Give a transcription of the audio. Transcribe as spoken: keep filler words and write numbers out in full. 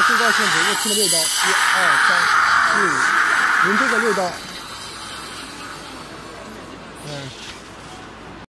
到最高限值又清了六刀，一二三四五，连这个六刀。嗯。